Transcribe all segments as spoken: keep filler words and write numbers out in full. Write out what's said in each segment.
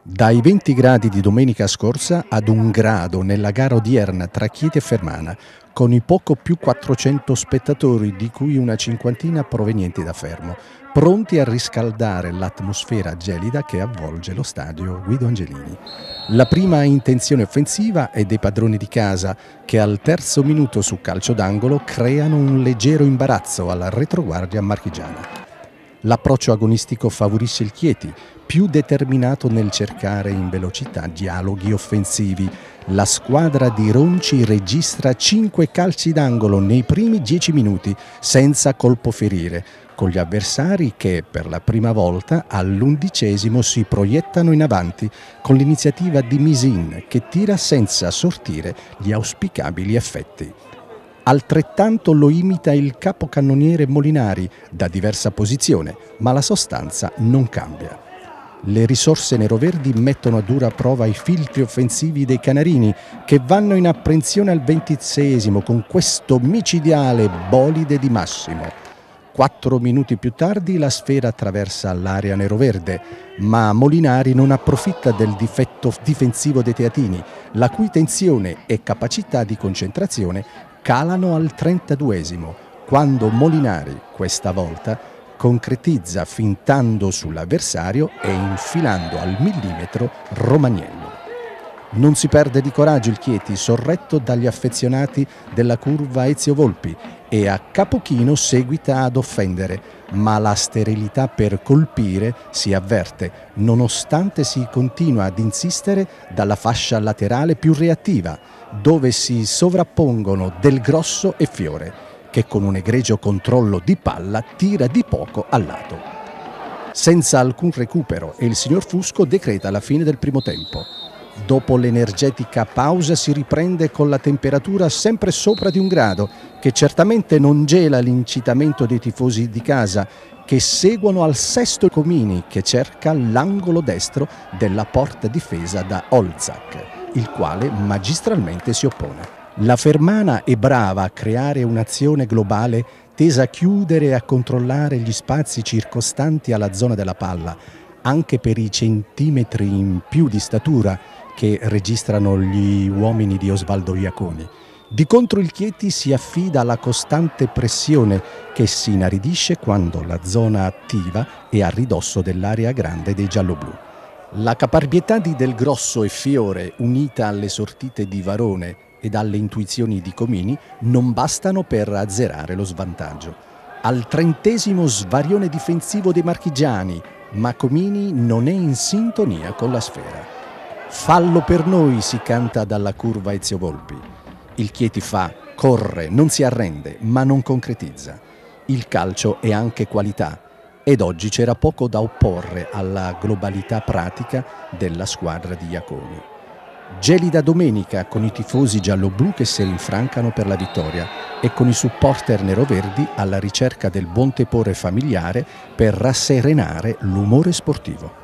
Dai venti gradi di domenica scorsa ad un grado nella gara odierna tra Chieti e Fermana, con i poco più quattrocento spettatori, di cui una cinquantina provenienti da Fermo, pronti a riscaldare l'atmosfera gelida che avvolge lo stadio Guido Angelini. La prima intenzione offensiva è dei padroni di casa, che al terzo minuto su calcio d'angolo creano un leggero imbarazzo alla retroguardia marchigiana. L'approccio agonistico favorisce il Chieti, più determinato nel cercare in velocità dialoghi offensivi. La squadra di Ronci registra cinque calci d'angolo nei primi dieci minuti, senza colpo ferire, con gli avversari che per la prima volta all'undicesimo si proiettano in avanti, con l'iniziativa di Misin, che tira senza sortire gli auspicabili effetti. Altrettanto lo imita il capocannoniere Molinari da diversa posizione, ma la sostanza non cambia. Le risorse neroverdi mettono a dura prova i filtri offensivi dei canarini, che vanno in apprensione al ventiseiesimo con questo micidiale bolide di Massimo. Quattro minuti più tardi la sfera attraversa l'area neroverde, ma Molinari non approfitta del difetto difensivo dei teatini, la cui tensione e capacità di concentrazione calano al trentaduesimo, quando Molinari, questa volta, concretizza fintando sull'avversario e infilando al millimetro Romagnello. Non si perde di coraggio il Chieti, sorretto dagli affezionati della curva Ezio Volpi, e a capochino seguita ad offendere, ma la sterilità per colpire si avverte, nonostante si continua ad insistere dalla fascia laterale più reattiva, dove si sovrappongono Del Grosso e Fiore, che con un egregio controllo di palla tira di poco al lato. Senza alcun recupero, e il signor Fusco decreta la fine del primo tempo. Dopo l'energetica pausa si riprende con la temperatura sempre sopra di un grado, che certamente non gela l'incitamento dei tifosi di casa, che seguono al sesto Comini, che cerca l'angolo destro della porta difesa da Olzak, il quale magistralmente si oppone. La Fermana è brava a creare un'azione globale tesa a chiudere e a controllare gli spazi circostanti alla zona della palla, anche per i centimetri in più di statura che registrano gli uomini di Osvaldo Iaconi. Di contro il Chieti si affida alla costante pressione, che si inaridisce quando la zona attiva è a ridosso dell'area grande dei gialloblu. La caparbietà di Del Grosso e Fiore, unita alle sortite di Varone ed alle intuizioni di Comini, non bastano per azzerare lo svantaggio. Al trentesimo svarione difensivo dei marchigiani, ma Comini non è in sintonia con la sfera. Fallo per noi, si canta dalla curva Ezio Volpi. Il Chieti fa, corre, non si arrende, ma non concretizza. Il calcio è anche qualità, ed oggi c'era poco da opporre alla globalità pratica della squadra di Iaconi. Gelida domenica, con i tifosi gialloblu che si rinfrancano per la vittoria e con i supporter neroverdi alla ricerca del buon tepore familiare per rasserenare l'umore sportivo.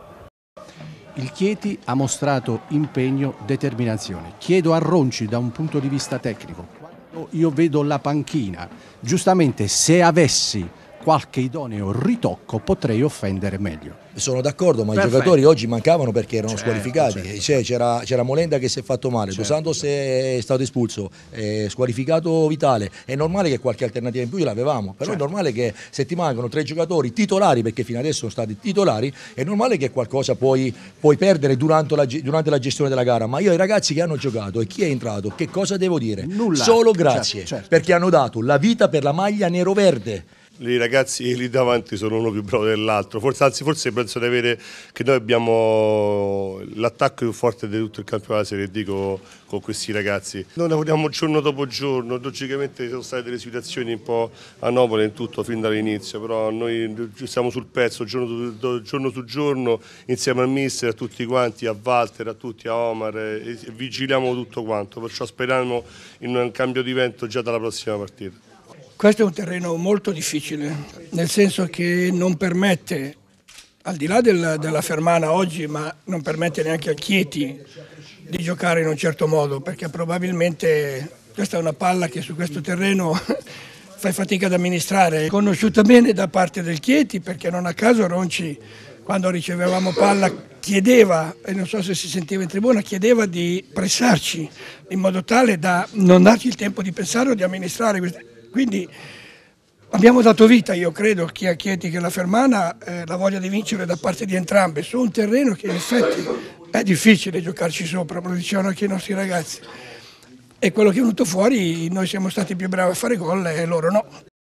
Il Chieti ha mostrato impegno, determinazione. Chiedo a Ronci da un punto di vista tecnico, quando io vedo la panchina, giustamente se avessi qualche idoneo ritocco potrei offendere meglio. Sono d'accordo, ma Perfetto. I giocatori oggi mancavano perché erano certo, squalificati. Certo, certo. C'era, c'era Molenda che si è fatto male, certo, Dos Santos certo. È stato espulso, è squalificato Vitale. È normale che qualche alternativa in più l'avevamo, però certo. È normale che se ti mancano tre giocatori titolari, perché fino adesso sono stati titolari, è normale che qualcosa puoi, puoi perdere durante la, durante la gestione della gara. Ma io ai ragazzi che hanno giocato e chi è entrato, che cosa devo dire? Nulla. Solo grazie, certo, certo. Perché hanno dato la vita per la maglia nero-verde. I ragazzi lì davanti sono uno più bravo dell'altro, forse, anzi forse penso di avere che noi abbiamo l'attacco più forte di tutto il campionato della Serie D con, con questi ragazzi. Noi lavoriamo giorno dopo giorno, logicamente ci sono state delle situazioni un po' anopole in tutto fin dall'inizio, però noi siamo sul pezzo giorno, giorno su giorno insieme al mister, a tutti quanti, a Walter, a tutti, a Omar, e, e vigiliamo tutto quanto, perciò speriamo in un cambio di vento già dalla prossima partita. Questo è un terreno molto difficile, nel senso che non permette, al di là del, della Fermana oggi, ma non permette neanche a Chieti di giocare in un certo modo, perché probabilmente questa è una palla che su questo terreno fai fatica ad amministrare. Conosciuta bene da parte del Chieti, perché non a caso Ronci, quando ricevevamo palla, chiedeva, e non so se si sentiva in tribuna, chiedeva di pressarci in modo tale da non darci il tempo di pensare o di amministrare. Quindi abbiamo dato vita, io credo, sia a Chieti che alla Fermana, eh, la voglia di vincere da parte di entrambe, su un terreno che in effetti è difficile giocarci sopra, me lo dicevano anche i nostri ragazzi. E quello che è venuto fuori, noi siamo stati più bravi a fare gol e loro no.